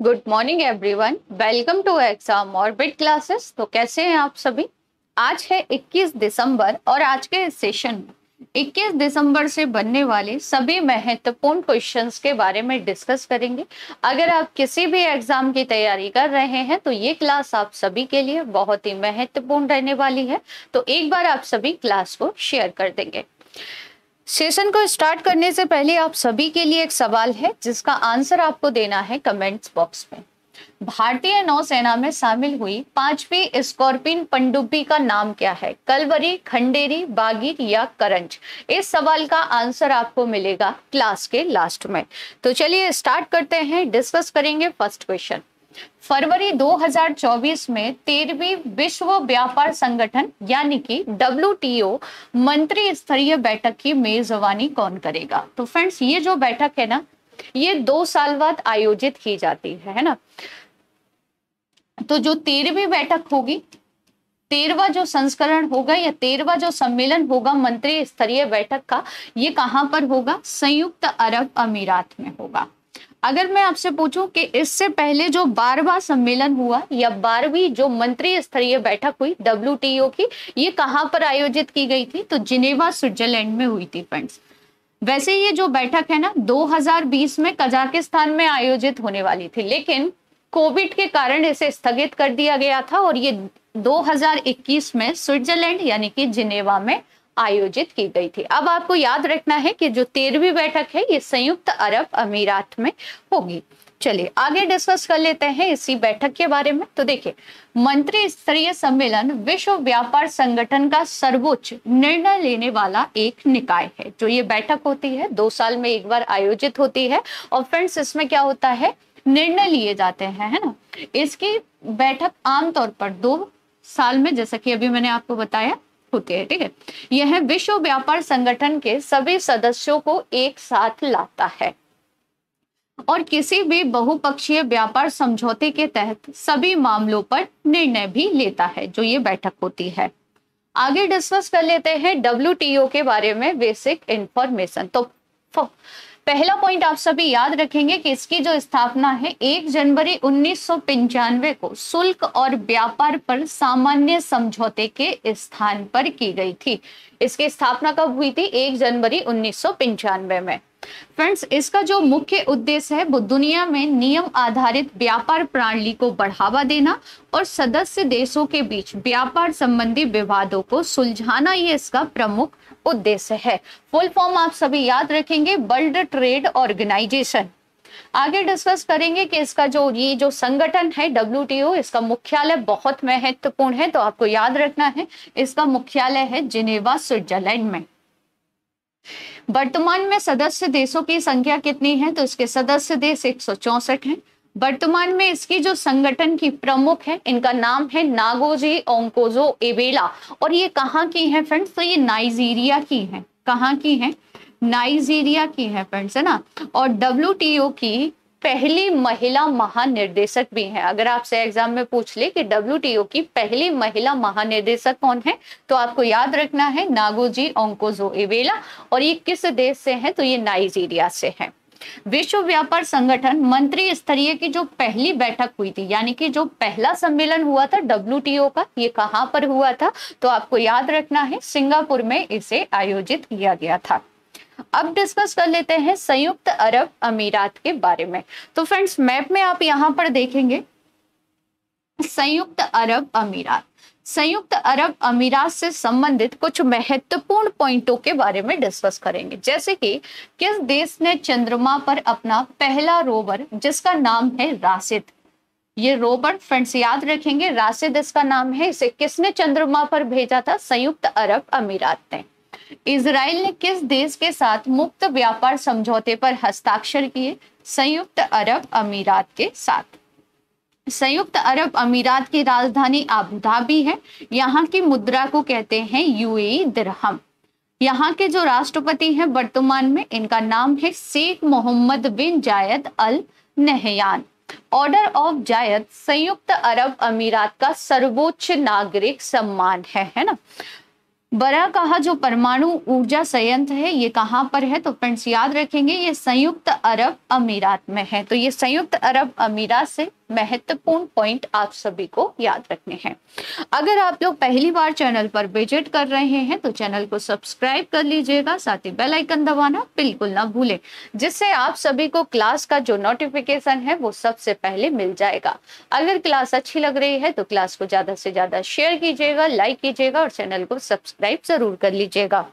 Good morning everyone, welcome to exam orbit classes. तो कैसे हैं आप सभी। आज है 21 दिसंबर और आज के इस सेशन में 21 दिसंबर से बनने वाले सभी महत्वपूर्ण क्वेश्चंस के बारे में डिस्कस करेंगे। अगर आप किसी भी एग्जाम की तैयारी कर रहे हैं तो ये क्लास आप सभी के लिए बहुत ही महत्वपूर्ण रहने वाली है। तो एक बार आप सभी क्लास को शेयर कर देंगे। सेशन को स्टार्ट करने से पहले आप सभी के लिए एक सवाल है जिसका आंसर आपको देना है कमेंट्स बॉक्स में। भारतीय नौसेना में शामिल हुई 5वीं स्कॉर्पियन पनडुब्बी का नाम क्या है? कलवरी, खंडेरी, बागीर या करंज? इस सवाल का आंसर आपको मिलेगा क्लास के लास्ट में। तो चलिए स्टार्ट करते हैं, डिस्कस करेंगे फर्स्ट क्वेश्चन। फरवरी 2024 में 13वीं विश्व व्यापार संगठन यानी कि WTO मंत्री स्तरीय बैठक की मेजबानी कौन करेगा? तो फ्रेंड्स, ये जो बैठक है ना, ये 2 साल बाद आयोजित की जाती है ना। तो जो 13वीं बैठक होगी, 13वां जो संस्करण होगा या 13वां जो सम्मेलन होगा मंत्री स्तरीय बैठक का, ये कहां पर होगा? संयुक्त अरब अमीरात में होगा। अगर मैं आपसे पूछूं कि इससे पहले जो 12वां सम्मेलन हुआ या 12वीं जो मंत्री स्तरीय बैठक हुई WTO की, ये कहां पर आयोजित की गई थी? तो जिनेवा, स्विट्जरलैंड में हुई थी फ्रेंड्स। वैसे ये जो बैठक है ना 2020 में कजाकिस्तान में आयोजित होने वाली थी, लेकिन कोविड के कारण इसे स्थगित कर दिया गया था और ये 2021 में स्विट्जरलैंड यानी कि जिनेवा में आयोजित की गई थी। अब आपको याद रखना है कि जो 13वीं बैठक है ये संयुक्त अरब अमीरात में होगी। चलिए आगे डिस्कस कर लेते हैं इसी बैठक के बारे में। तो देखिए, मंत्री स्तरीय सम्मेलन विश्व व्यापार संगठन का सर्वोच्च निर्णय लेने वाला एक निकाय है। जो ये बैठक होती है 2 साल में एक बार आयोजित होती है और फ्रेंड्स इसमें क्या होता है, निर्णय लिए जाते हैं, है ना। इसकी बैठक आमतौर पर 2 साल में, जैसा कि अभी मैंने आपको बताया, होती है। ठीक है, यह विश्व व्यापार संगठन के सभी सदस्यों को एक साथ लाता है और किसी भी बहुपक्षीय व्यापार समझौते के तहत सभी मामलों पर निर्णय भी लेता है। जो ये बैठक होती है, आगे डिस्कस कर लेते हैं WTO के बारे में बेसिक इंफॉर्मेशन। तो पहला पॉइंट आप सभी याद रखेंगे कि इसकी जो स्थापना है 1 जनवरी 1995 को शुल्क और व्यापार पर सामान्य समझौते के स्थान पर की गई थी। इसकी स्थापना कब हुई थी? 1 जनवरी 1995 में। फ्रेंड्स, इसका जो मुख्य उद्देश्य है वो दुनिया में नियम आधारित व्यापार प्रणाली को बढ़ावा देना और सदस्य देशों के बीच व्यापार संबंधी विवादों को सुलझाना, ये इसका प्रमुख उद्देश्य है। फुल फॉर्म आप सभी याद रखेंगे, वर्ल्ड ट्रेड ऑर्गेनाइजेशन। आगे डिस्कस करेंगे कि इसका ये जो संगठन है WTO, इसका मुख्यालय बहुत महत्वपूर्ण है, तो आपको याद रखना है इसका मुख्यालय है जिनेवा, स्विट्जरलैंड में। वर्तमान में सदस्य देशों की संख्या कितनी है? तो इसके सदस्य देश 164 हैं। वर्तमान में इसकी जो संगठन की प्रमुख है, इनका नाम है नागोजी ओंकोजो-इवेला और ये कहाँ की है फ्रेंड्स? तो ये नाइजीरिया की है। कहाँ की है? नाइजीरिया की है फ्रेंड्स, है ना। और WTO की पहली महिला महानिर्देशक भी है। अगर आपसे एग्जाम में पूछ ले कि WTO की पहली महिला महानिर्देशक कौन है, तो आपको याद रखना है नागोजी ओंकोजो-इवेला। और ये किस देश से है? तो ये नाइजीरिया से है। विश्व व्यापार संगठन मंत्री स्तरीय की जो पहली बैठक हुई थी, यानी कि जो पहला सम्मेलन हुआ था WTO का, ये कहां पर हुआ था? तो आपको याद रखना है सिंगापुर में इसे आयोजित किया गया था। अब डिस्कस कर लेते हैं संयुक्त अरब अमीरात के बारे में। तो फ्रेंड्स, मैप में आप यहां पर देखेंगे संयुक्त अरब अमीरात। संयुक्त अरब अमीरात से संबंधित कुछ महत्वपूर्ण पॉइंटों के बारे में डिस्कस करेंगे, जैसे कि किस देश ने चंद्रमा पर अपना पहला रोवर, जिसका नाम है राशिद। ये रोवर फ्रेंड्स याद रखेंगे, राशिद इसका नाम है। इसे किसने चंद्रमा पर भेजा था? संयुक्त अरब अमीरात ने। इजराइल ने किस देश के साथ मुक्त व्यापार समझौते पर हस्ताक्षर किए? संयुक्त अरब अमीरात के साथ। संयुक्त अरब अमीरात की राजधानी अबू धाबी है। यहाँ की मुद्रा को कहते हैं UAE दिरहम। यहाँ के जो राष्ट्रपति हैं वर्तमान में, इनका नाम है शेख मोहम्मद बिन जायद Al Nahyan. Order of Zayed संयुक्त अरब अमीरात का सर्वोच्च नागरिक सम्मान है ना। बराकाहा जो परमाणु ऊर्जा संयंत्र है ये कहाँ पर है? तो फ्रेंड्स याद रखेंगे ये संयुक्त अरब अमीरात में है। तो ये संयुक्त अरब अमीरात से महत्वपूर्ण पॉइंट आप सभी को याद रखने हैं। अगर आप लोग पहली बार चैनल पर विजिट कर रहे हैं तो चैनल को सब्सक्राइब कर लीजिएगा, साथ ही बेल आइकन दबाना बिल्कुल ना भूलें, जिससे आप सभी को क्लास का जो नोटिफिकेशन है वो सबसे पहले मिल जाएगा। अगर क्लास अच्छी लग रही है तो क्लास को ज्यादा से ज्यादा शेयर कीजिएगा, लाइक कीजिएगा और चैनल को सब्सक्राइब जरूर कर लीजिएगा।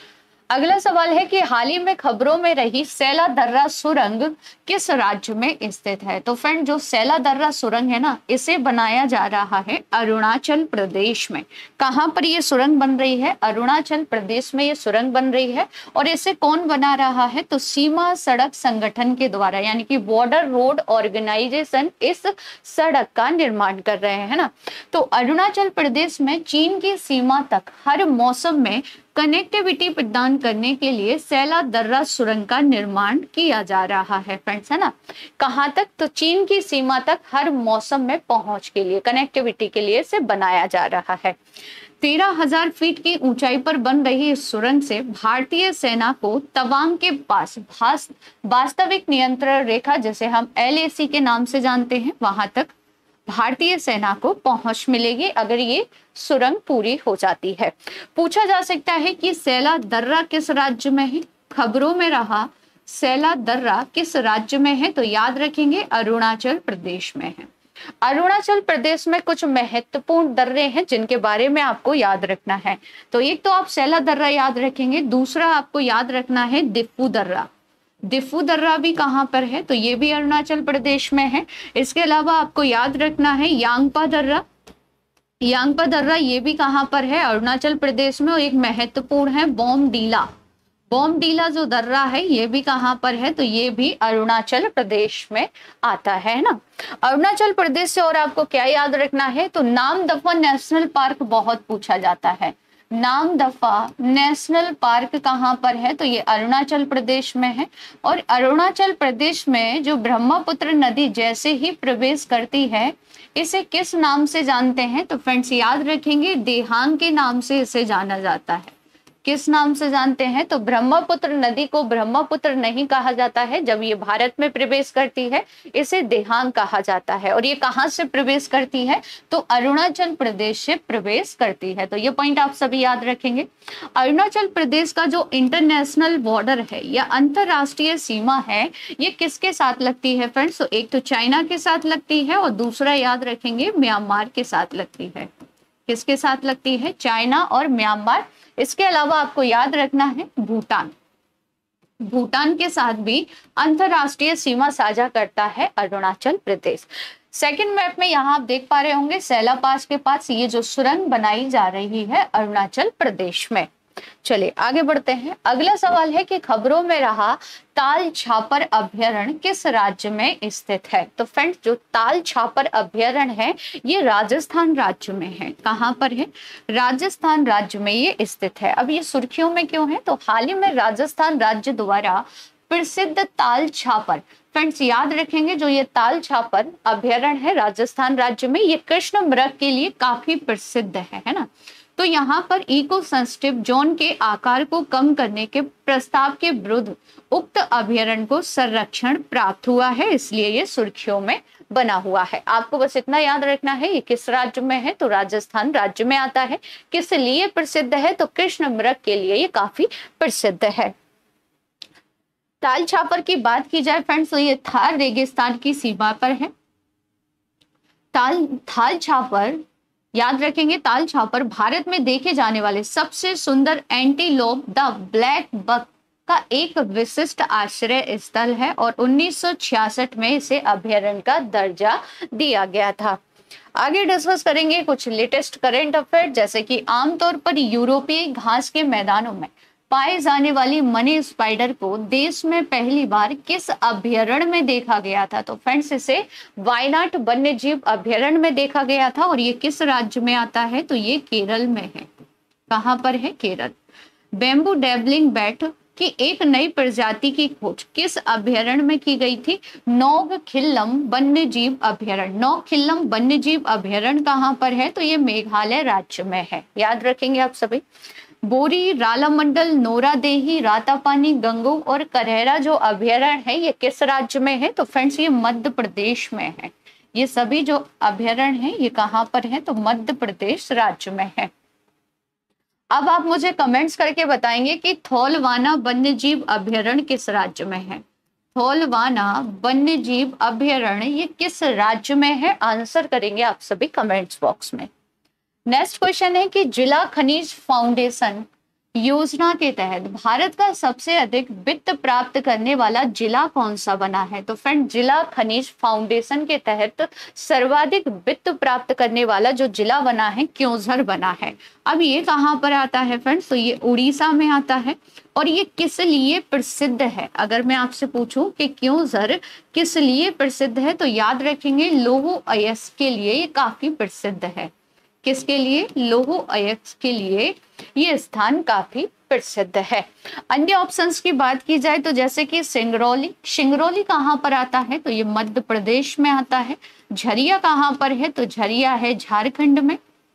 अगला सवाल है कि हाल ही में खबरों में रही सैला दर्रा सुरंग किस राज्य में स्थित है? तो फ्रेंड जो सैला दर्रा सुरंग है ना, इसे बनाया जा रहा है अरुणाचल प्रदेश में। कहाँ पर ये सुरंग बन रही है? अरुणाचल प्रदेश में ये सुरंग बन रही है। और इसे कौन बना रहा है? तो सीमा सड़क संगठन के द्वारा, यानी कि बॉर्डर रोड ऑर्गेनाइजेशन इस सड़क का निर्माण कर रहे हैं ना। तो अरुणाचल प्रदेश में चीन की सीमा तक हर मौसम में कनेक्टिविटी प्रदान करने के लिए सैला दर्रा सुरंग का निर्माण किया जा रहा है फ्रेंड्स, है ना। कहाँ तक? तो चीन की सीमा तक हर मौसम में पहुंच के लिए, कनेक्टिविटी के लिए इसे बनाया जा रहा है। 13,000 फीट की ऊंचाई पर बन रही इस सुरंग से भारतीय सेना को तवांग के पास वास्तविक नियंत्रण रेखा, जिसे हम LAC के नाम से जानते हैं, वहां तक भारतीय सेना को पहुंच मिलेगी अगर ये सुरंग पूरी हो जाती है। पूछा जा सकता है कि सैला दर्रा किस राज्य में है? खबरों में रहा सैला दर्रा किस राज्य में है? तो याद रखेंगे अरुणाचल प्रदेश में है। अरुणाचल प्रदेश में कुछ महत्वपूर्ण दर्रे हैं जिनके बारे में आपको याद रखना है। तो एक तो आप सैला दर्रा याद रखेंगे, दूसरा आपको याद रखना है दिफू दर्रा। दिफू दर्रा भी कहाँ पर है? तो ये भी अरुणाचल प्रदेश में है। इसके अलावा आपको याद रखना है यांगपा दर्रा। यांगपा दर्रा ये भी कहाँ पर है? अरुणाचल प्रदेश में। और एक महत्वपूर्ण है बोमडीला। बोमडीला जो दर्रा है ये भी कहाँ पर है? तो ये भी अरुणाचल प्रदेश में आता है ना। अरुणाचल प्रदेश से और आपको क्या याद रखना है? तो नामदफा नेशनल पार्क बहुत पूछा जाता है। नामदफा नेशनल पार्क कहाँ पर है? तो ये अरुणाचल प्रदेश में है। और अरुणाचल प्रदेश में जो ब्रह्मपुत्र नदी जैसे ही प्रवेश करती है, इसे किस नाम से जानते हैं? तो फ्रेंड्स याद रखेंगे देहांग के नाम से इसे जाना जाता है। किस नाम से जानते हैं? तो ब्रह्मपुत्र नदी को ब्रह्मपुत्र नहीं कहा जाता है जब ये भारत में प्रवेश करती है, इसे देहांग कहा जाता है। और ये कहाँ से प्रवेश करती है? तो अरुणाचल प्रदेश से प्रवेश करती है। तो ये पॉइंट आप सभी याद रखेंगे। अरुणाचल प्रदेश का जो इंटरनेशनल बॉर्डर है या अंतरराष्ट्रीय सीमा है, ये किसके साथ लगती है फ्रेंड्स? तो एक तो चाइना के साथ लगती है और दूसरा याद रखेंगे म्यांमार के साथ लगती है। किसके साथ लगती है? चाइना और म्यांमार। इसके अलावा आपको याद रखना है भूटान। भूटान के साथ भी अंतरराष्ट्रीय सीमा साझा करता है अरुणाचल प्रदेश। सेकंड मैप में यहाँ आप देख पा रहे होंगे सैला पास के पास ये जो सुरंग बनाई जा रही है अरुणाचल प्रदेश में। चलिए आगे बढ़ते हैं। अगला सवाल है कि खबरों में रहा ताल छापर अभ्यारण्य किस राज्य में स्थित है? तो फ्रेंड्स जो ताल छापर अभ्यारण्य है ये राजस्थान राज्य में है। कहाँ पर है? राजस्थान राज्य में ये स्थित है। अब ये सुर्खियों में क्यों है? तो हाल ही में राजस्थान राज्य द्वारा प्रसिद्ध ताल छापर, फ्रेंड्स याद रखेंगे जो ये ताल छापर अभ्यारण्य है राजस्थान राज्य में, ये कृष्ण मृग के लिए काफी प्रसिद्ध है ना। तो यहाँ पर इको सेंसिटिव जोन के आकार को कम करने के प्रस्ताव के विरुद्ध उक्त अभ्यारण्य को संरक्षण प्राप्त हुआ है, इसलिए ये सुर्खियों में बना हुआ है। आपको बस इतना याद रखना है ये किस राज्य में है? तो राजस्थान राज्य में आता है। किस लिए प्रसिद्ध है? तो कृष्ण मृग के लिए ये काफी प्रसिद्ध है। ताल छापर की बात की जाए फ्रेंड्स तो ये थार रेगिस्तान की सीमा पर है। थाल छापर याद रखेंगे, ताल छापर भारत में देखे जाने वाले सबसे सुंदर एंटीलोप द ब्लैक बक का एक विशिष्ट आश्रय स्थल है और 1966 में इसे अभ्यारण्य का दर्जा दिया गया था। आगे डिस्कस करेंगे कुछ लेटेस्ट करंट अफेयर, जैसे कि आमतौर पर यूरोपीय घास के मैदानों में पाए जाने वाली मनी स्पाइडर को देश में पहली बार किस अभ्यारण्य में देखा गया था? तो फ्रेंड्स इसे वायनाड वन्य जीव अभ्यारण्य में देखा गया था और ये किस राज्य में आता है? तो ये केरल में है। कहाँ पर है? केरल। बैम्बू डेबलिंग बैट की एक नई प्रजाति की खोज किस अभ्यारण्य में की गई थी? नौगखिल्लम वन्य जीव अभ्यारण्य। नौगखिल्लम वन्य जीव अभ्यारण्य कहाँ पर है? तो ये मेघालय राज्य में है। याद रखेंगे आप सभी। बोरी, रालामंडल, नोरादेही, रातापानी, गंगू और करेरा जो अभयारण्य है ये किस राज्य में है? तो फ्रेंड्स ये मध्य प्रदेश में है। ये सभी जो अभयारण्य है ये कहाँ पर है? तो मध्य प्रदेश राज्य में है। अब आप मुझे कमेंट्स करके बताएंगे कि थोलवाना वन्यजीव अभयारण्य किस राज्य में है? थोलवाना वन्यजीव अभयारण्य ये किस राज्य में है? आंसर करेंगे आप सभी कमेंट्स बॉक्स में। नेक्स्ट क्वेश्चन है कि जिला खनिज फाउंडेशन योजना के तहत भारत का सबसे अधिक वित्त प्राप्त करने वाला जिला कौन सा बना है? तो फ्रेंड जिला खनिज फाउंडेशन के तहत सर्वाधिक वित्त प्राप्त करने वाला जो जिला बना है क्योंझर बना है। अब ये कहाँ पर आता है फ्रेंड्स? तो ये उड़ीसा में आता है। और ये किस लिए प्रसिद्ध है? अगर मैं आपसे पूछूं कि क्योंझर किस लिए प्रसिद्ध है तो याद रखेंगे लौह अयस्क के लिए ये काफी प्रसिद्ध है। किसके लिए? लौह अयस्क के लिए ये स्थान काफी प्रसिद्ध है। अन्य ऑप्शंस की बात की जाए तो जैसे कि सिंगरौली, सिंगरौली कहाँ पर आता है? तो ये मध्य प्रदेश में आता है। झरिया कहाँ पर है? तो झरिया है झारखंड में।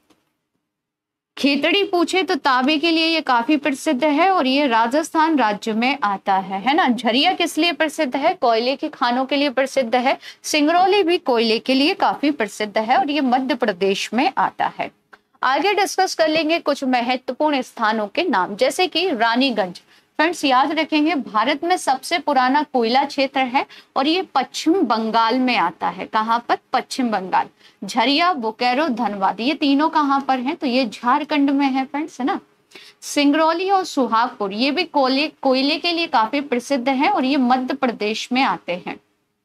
खेतड़ी पूछे तो तांबे के लिए ये काफी प्रसिद्ध है और ये राजस्थान राज्य में आता है ना। झरिया किस लिए प्रसिद्ध है? कोयले की खानों के लिए प्रसिद्ध है। सिंगरौली भी कोयले के लिए काफी प्रसिद्ध है और ये मध्य प्रदेश में आता है। आगे डिस्कस कर लेंगे कुछ महत्वपूर्ण स्थानों के नाम, जैसे कि रानीगंज। फ्रेंड्स याद रखेंगे भारत में सबसे पुराना कोयला क्षेत्र है और ये पश्चिम बंगाल में आता है। कहाँ पर? पश्चिम बंगाल। झरिया, बोकारो, धनबाद ये तीनों कहाँ पर हैं? तो ये झारखंड में है फ्रेंड्स, है ना। सिंगरौली और सुहागपुर ये भी कोयले के लिए काफी प्रसिद्ध है और ये मध्य प्रदेश में आते हैं।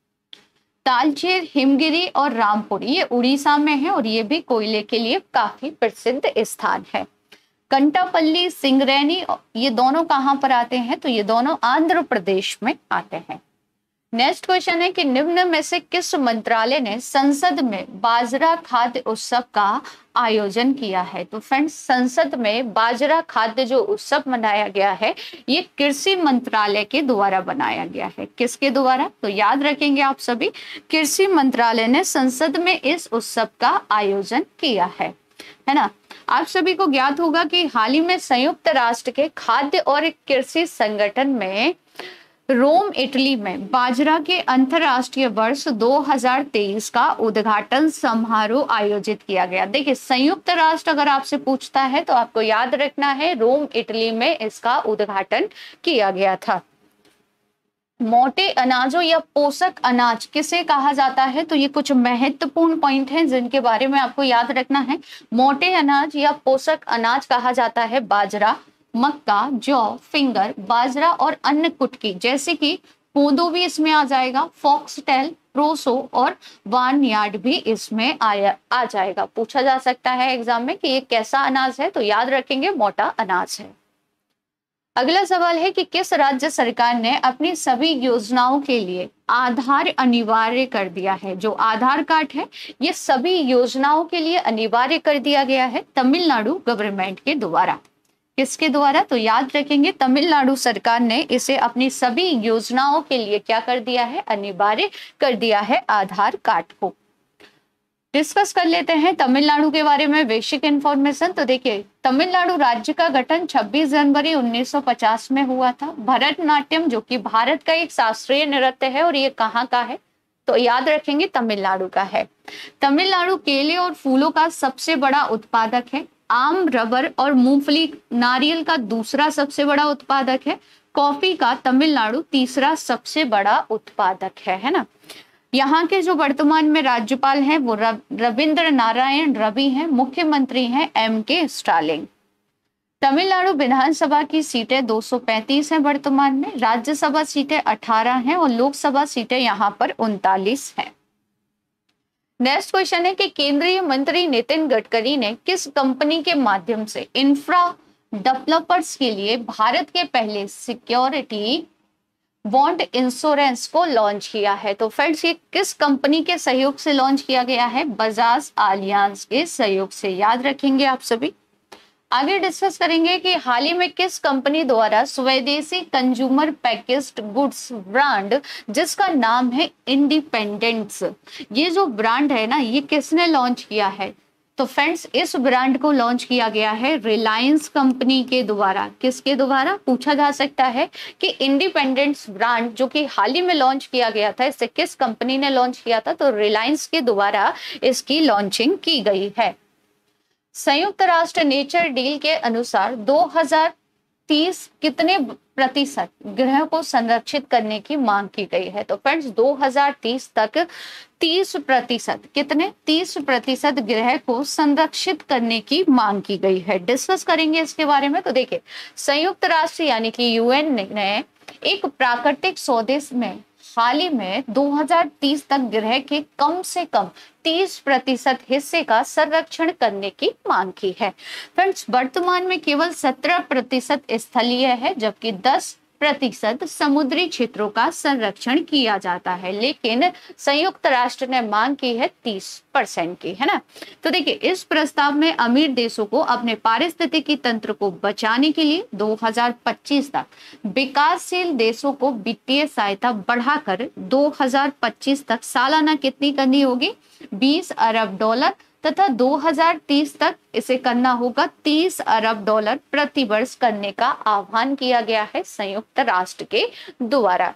तालचेर, हिमगिरी और रामपुर ये उड़ीसा में है और ये भी कोयले के लिए काफी प्रसिद्ध स्थान है। कंटापल्ली, सिंगरैनी ये दोनों कहाँ पर आते हैं? तो ये दोनों आंध्र प्रदेश में आते हैं। नेक्स्ट क्वेश्चन है कि निम्न में से किस मंत्रालय ने संसद में बाजरा खाद्य उत्सव का आयोजन किया है? तो फ्रेंड्स संसद में बाजरा खाद्य जो उत्सव मनाया गया है ये कृषि मंत्रालय के द्वारा बनाया गया है। किसके द्वारा? तो याद रखेंगे आप सभी कृषि मंत्रालय ने संसद में इस उत्सव का आयोजन किया है ना। आप सभी को ज्ञात होगा कि हाल ही में संयुक्त राष्ट्र के खाद्य और कृषि संगठन में रोम इटली में बाजरा के अंतरराष्ट्रीय वर्ष 2023 का उद्घाटन समारोह आयोजित किया गया। देखिए संयुक्त राष्ट्र अगर आपसे पूछता है तो आपको याद रखना है रोम इटली में इसका उद्घाटन किया गया था। मोटे अनाजों या पोषक अनाज किसे कहा जाता है? तो ये कुछ महत्वपूर्ण पॉइंट हैं जिनके बारे में आपको याद रखना है। मोटे अनाज या पोषक अनाज कहा जाता है बाजरा, मक्का, जौ, फिंगर, बाजरा और अन्य कुटकी जैसे कि कोदो भी इसमें आ जाएगा, फॉक्सटेल, प्रोसो और बार्नयार्ड भी इसमें आ जाएगा। पूछा जा सकता है एग्जाम में कि ये कैसा अनाज है? तो याद रखेंगे मोटा अनाज है। अगला सवाल है कि किस राज्य सरकार ने अपनी सभी योजनाओं के लिए आधार अनिवार्य कर दिया है? जो आधार कार्ड है ये सभी योजनाओं के लिए अनिवार्य कर दिया गया है तमिलनाडु गवर्नमेंट के द्वारा। किसके द्वारा? तो याद रखेंगे तमिलनाडु सरकार ने इसे अपनी सभी योजनाओं के लिए क्या कर दिया है? अनिवार्य कर दिया है आधार कार्ड को। डिस्कस कर लेते हैं तमिलनाडु के बारे में बेसिक इंफॉर्मेशन। तो देखिए तमिलनाडु राज्य का गठन 26 जनवरी 1950 में हुआ था। भरतनाट्यम जो कि भारत का एक शास्त्रीय नृत्य है और ये कहाँ का है? तो याद रखेंगे तमिलनाडु का है। तमिलनाडु केले और फूलों का सबसे बड़ा उत्पादक है। आम, रबर और मूंगफली नारियल का दूसरा सबसे बड़ा उत्पादक है। कॉफी का तमिलनाडु तीसरा सबसे बड़ा उत्पादक है ना। यहाँ के जो वर्तमान में राज्यपाल हैं वो रविंद्र नारायण रवि हैं। मुख्यमंत्री हैं M.K. स्टालिन। तमिलनाडु विधानसभा की सीटें 235 हैं वर्तमान में, राज्यसभा सीटें 18 हैं और लोकसभा सीटें यहाँ पर 39 हैं। नेक्स्ट क्वेश्चन है कि केंद्रीय मंत्री नितिन गडकरी ने किस कंपनी के माध्यम से इंफ्रा डेवलपर्स के लिए भारत के पहले सिक्योरिटी बॉन्ड इंश्योरेंस को लॉन्च किया है? तो फ्रेंड्स ये किस कंपनी के सहयोग से लॉन्च किया गया है? बजाज आलियांज के सहयोग से। याद रखेंगे आप सभी। आगे डिस्कस करेंगे कि हाल ही में किस कंपनी द्वारा स्वदेशी कंज्यूमर पैकेज्ड गुड्स ब्रांड जिसका नाम है इंडिपेंडेंस, ये जो ब्रांड है ना ये किसने लॉन्च किया है? तो फ्रेंड्स इस ब्रांड को लॉन्च किया गया है रिलायंस कंपनी के द्वारा। किसके द्वारा पूछा जा सकता है कि इंडिपेंडेंस ब्रांड जो कि हाल ही में लॉन्च किया गया था, इसे किस कंपनी ने लॉन्च किया था? तो रिलायंस के द्वारा इसकी लॉन्चिंग की गई है। संयुक्त राष्ट्र नेचर डील के अनुसार 2030 कितने प्रतिशत ग्रह को संरक्षित करने की मांग की गई है? तो फ्रेंड्स 2030 तक 30%, कितने 30% ग्रह को संरक्षित करने की मांग की गई है। डिस्कस करेंगे इसके बारे में। तो देखिए, संयुक्त राष्ट्र यानी कि यूएन ने एक प्राकृतिक सौदे में हाल ही में 2030 तक ग्रह के कम से कम 30% हिस्से का संरक्षण करने की मांग की है। फ्रेंड्स वर्तमान में केवल 17% स्थलीय है, जबकि 10% समुद्री क्षेत्रों का संरक्षण किया जाता है, लेकिन संयुक्त राष्ट्र ने मांग की है 30% की, है ना। तो देखिए, इस प्रस्ताव में अमीर देशों को अपने पारिस्थितिकी तंत्र को बचाने के लिए 2025 तक, विकासशील देशों को वित्तीय सहायता बढ़ाकर 2025 तक सालाना कितनी करनी होगी? 20 अरब डॉलर, तथा 2030 तक इसे करना होगा 30 अरब डॉलर प्रति वर्ष करने का आह्वान किया गया है संयुक्त राष्ट्र के द्वारा।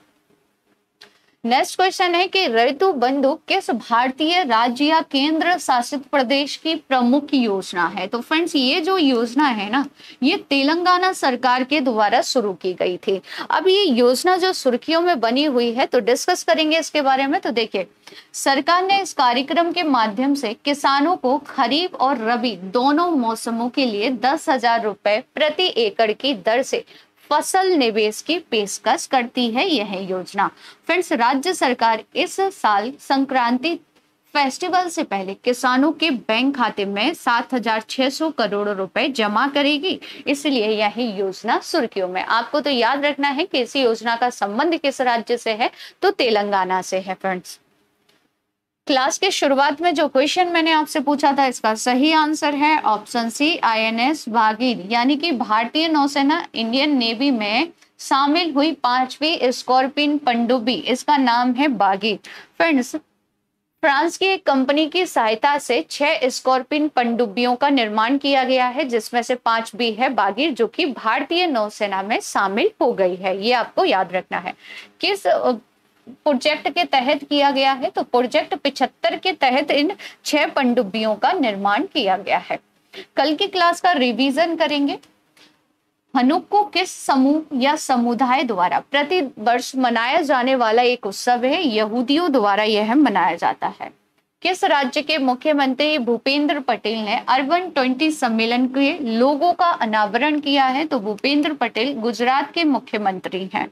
नेक्स्ट क्वेश्चन है कि ऋतु बंधु किस भारतीय राज्य या केंद्र शासित प्रदेश की प्रमुख योजना है? तो फ्रेंड्स ये जो योजना है ना, ये तेलंगाना सरकार के द्वारा शुरू की गई थी। अब ये योजना जो सुर्खियों में बनी हुई है, तो डिस्कस करेंगे इसके बारे में। तो देखिए, सरकार ने इस कार्यक्रम के माध्यम से किसानों को खरीफ और रबी दोनों मौसमों के लिए 10,000 रुपए प्रति एकड़ की दर से फसल निवेश की पेशकश करती है यह योजना। फ्रेंड्स राज्य सरकार इस साल संक्रांति फेस्टिवल से पहले किसानों के बैंक खाते में 7,600 करोड़ रुपए जमा करेगी, इसलिए यह योजना सुर्खियों में। आपको तो याद रखना है कि इस योजना का संबंध किस राज्य से है? तो तेलंगाना से है। फ्रेंड्स क्लास के शुरुआत में जो क्वेश्चन मैंने आपसे पूछा था, इसका सही आंसर है ऑप्शन सी, आईएनएस भागीर, यानी कि भारतीय नौसेना इंडियन नेवी में शामिल हुई 5वीं स्कॉर्पियन पनडुब्बी, इसका नाम है बागीर। फ्रेंड्स फ्रांस की एक कंपनी की सहायता से 6 स्कॉर्पियन पनडुब्बियों का निर्माण किया गया है, जिसमें से 5वीं है बागीर, जो कि भारतीय नौसेना में शामिल हो गई है। ये आपको याद रखना है। किस प्रोजेक्ट के तहत किया गया है? तो प्रोजेक्ट 75 के तहत इन 6 पनडुब्बियों का निर्माण किया गया है। कल की क्लास का रिवीजन करेंगे। हनुक्को किस समूह या समुदाय द्वारा प्रति वर्ष मनाया जाने वाला एक उत्सव है? यहूदियों द्वारा यह मनाया जाता है। किस राज्य के मुख्यमंत्री भूपेंद्र पटेल ने अर्बन 20 सम्मेलन के लोगो का अनावरण किया है? तो भूपेंद्र पटेल गुजरात के मुख्यमंत्री हैं।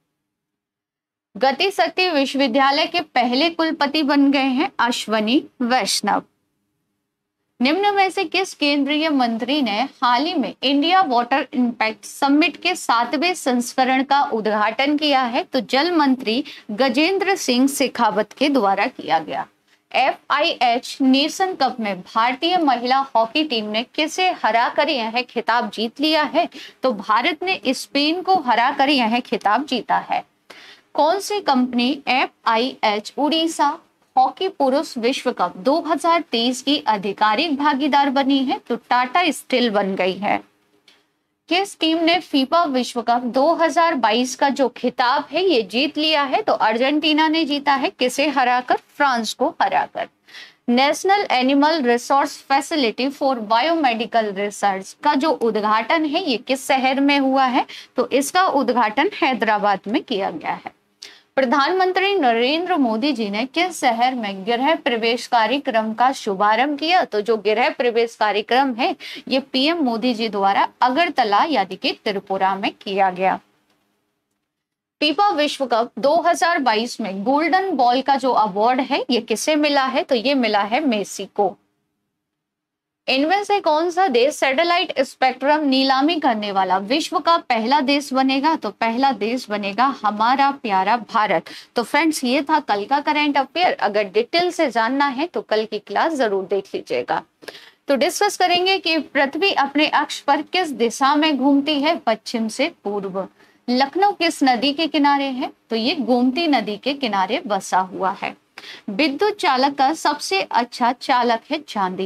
गति शक्ति विश्वविद्यालय के पहले कुलपति बन गए हैं अश्वनी वैष्णव। निम्न में से किस केंद्रीय मंत्री ने हाल ही में इंडिया वाटर इंपैक्ट समिट के 7वें संस्करण का उद्घाटन किया है? तो जल मंत्री गजेंद्र सिंह शेखावत के द्वारा किया गया। FIH नेशन कप में भारतीय महिला हॉकी टीम ने किसे हराकर यह खिताब जीत लिया है? तो भारत ने स्पेन को हराकर यह खिताब जीता है। कौन सी कंपनी FIH उड़ीसा हॉकी पुरुष विश्व कप 2023 की आधिकारिक भागीदार बनी है? तो टाटा स्टील बन गई है। किस टीम ने फीफा विश्व कप 2022 का जो खिताब है ये जीत लिया है? तो अर्जेंटीना ने जीता है। किसे हराकर? फ्रांस को हराकर। National animal resource facility for biomedical research का जो उद्घाटन है ये किस शहर में हुआ है? तो इसका उद्घाटन हैदराबाद में किया गया है। प्रधानमंत्री नरेंद्र मोदी जी ने किस शहर में गृह प्रवेश कार्यक्रम का शुभारंभ किया? तो जो गृह प्रवेश कार्यक्रम है ये PM मोदी जी द्वारा अगरतला यानी कि त्रिपुरा में किया गया। फीफा विश्व कप 2022 में गोल्डन बॉल का जो अवार्ड है ये किसे मिला है? तो ये मिला है मेसी को। इनमें से कौन सा देश सैटेलाइट स्पेक्ट्रम नीलामी करने वाला विश्व का पहला देश बनेगा? तो पहला देश बनेगा हमारा प्यारा भारत। तो फ्रेंड्स ये था कल का करंट अफेयर। अगर डिटेल से जानना है तो कल की क्लास जरूर देख लीजिएगा। तो डिस्कस करेंगे कि पृथ्वी अपने अक्ष पर किस दिशा में घूमती है? पश्चिम से पूर्व। लखनऊ किस नदी के किनारे है? तो ये गोमती नदी के किनारे बसा हुआ है। विद्युत चालक का सबसे अच्छा चालक है चांदी।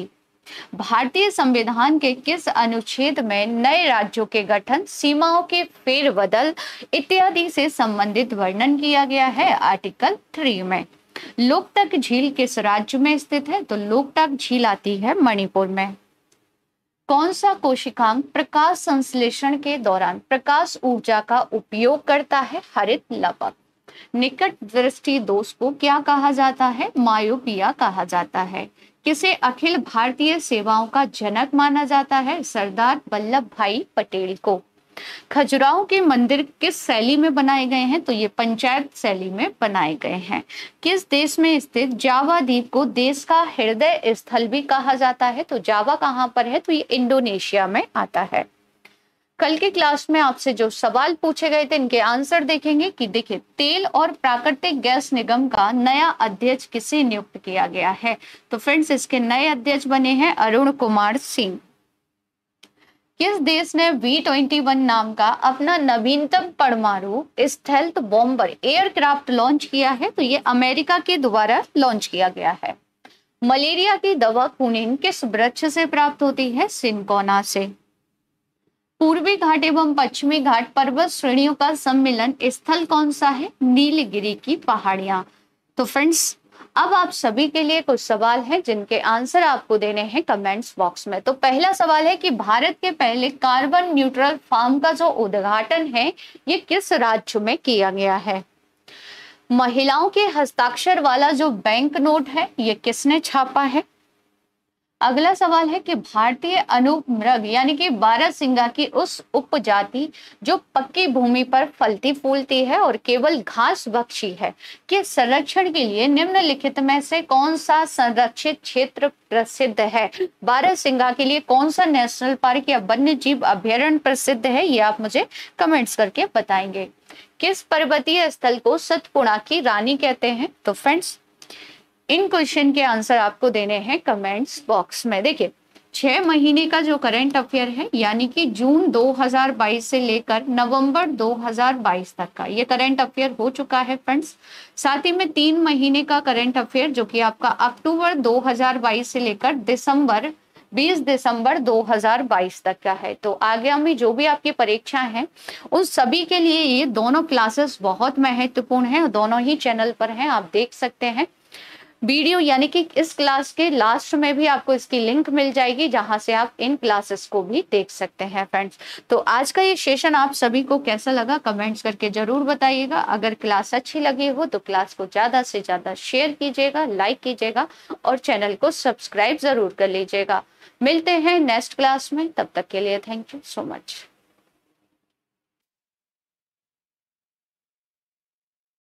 भारतीय संविधान के किस अनुच्छेद में नए राज्यों के गठन, सीमाओं के फेरबदल इत्यादि से संबंधित वर्णन किया गया है? आर्टिकल 3 में। लोकतक झील किस राज्य में स्थित है? तो लोकतक झील आती है मणिपुर में। कौन सा कोशिकांग प्रकाश संश्लेषण के दौरान प्रकाश ऊर्जा का उपयोग करता है? हरित लवक। निकट दृष्टि दोष को क्या कहा जाता है? मायोपिया कहा जाता है। किसे अखिल भारतीय सेवाओं का जनक माना जाता है? सरदार वल्लभ भाई पटेल को। खजुराहो के मंदिर किस शैली में बनाए गए हैं? तो ये पंचायत शैली में बनाए गए हैं। किस देश में स्थित जावा द्वीप को देश का हृदय स्थल भी कहा जाता है? तो जावा कहाँ पर है? तो ये इंडोनेशिया में आता है। कल के क्लास में आपसे जो सवाल पूछे गए थे इनके आंसर देखेंगे कि देखिए, तेल और प्राकृतिक गैस निगम का नया अध्यक्ष किसे नियुक्त किया गया है? तो फ्रेंड्स, इसके नए अध्यक्ष बने हैं अरुण कुमार सिंह। किस देश ने V-21 नाम का अपना नवीनतम परमाणु स्टेल्थ बॉम्बर एयरक्राफ्ट लॉन्च किया है? तो ये अमेरिका के द्वारा लॉन्च किया गया है। मलेरिया की दवा क्विनिन किस वृक्ष से प्राप्त होती है? सिनकोना से। पूर्वी घाट एवं पश्चिमी घाट पर्वत श्रेणियों का सम्मिलन स्थल कौन सा है? नीलगिरी की पहाड़ियां। तो फ्रेंड्स, अब आप सभी के लिए कुछ सवाल हैं जिनके आंसर आपको देने हैं कमेंट्स बॉक्स में। तो पहला सवाल है कि भारत के पहले कार्बन न्यूट्रल फार्म का जो उद्घाटन है ये किस राज्य में किया गया है? महिलाओं के हस्ताक्षर वाला जो बैंक नोट है ये किसने छापा है? अगला सवाल है कि भारतीय अनूप मृग यानी कि बारहसिंगा की उस उपजाति जो पक्की भूमि पर फलती फूलती है और केवल घास भक्षी है के संरक्षण के लिए निम्नलिखित में से कौन सा संरक्षित क्षेत्र प्रसिद्ध है? बारहसिंगा के लिए कौन सा नेशनल पार्क या वन्य जीव अभ्यारण्य प्रसिद्ध है? ये आप मुझे कमेंट्स करके बताएंगे। किस पर्वतीय स्थल को सतपुड़ा की रानी कहते हैं? तो फ्रेंड्स, इन क्वेश्चन के आंसर आपको देने हैं कमेंट्स बॉक्स में। देखिए, 6 महीने का जो करंट अफेयर है यानी कि जून 2022 से लेकर नवंबर 2022 तक का ये करंट अफेयर हो चुका है फ्रेंड्स। साथ ही में 3 महीने का करंट अफेयर जो कि आपका अक्टूबर 2022 से लेकर 20 दिसंबर 2022 तक का है। तो आगामी जो भी आपकी परीक्षा है उन सभी के लिए ये दोनों क्लासेस बहुत महत्वपूर्ण है और दोनों ही चैनल पर हैं, आप देख सकते हैं। वीडियो यानी कि इस क्लास के लास्ट में भी आपको इसकी लिंक मिल जाएगी जहां से आप इन क्लासेस को भी देख सकते हैं फ्रेंड्स। तो आज का ये सेशन आप सभी को कैसा लगा कमेंट्स करके जरूर बताइएगा। अगर क्लास अच्छी लगी हो तो क्लास को ज्यादा से ज्यादा शेयर कीजिएगा, लाइक कीजिएगा और चैनल को सब्सक्राइब जरूर कर लीजिएगा। मिलते हैं नेक्स्ट क्लास में, तब तक के लिए थैंक यू सो मच।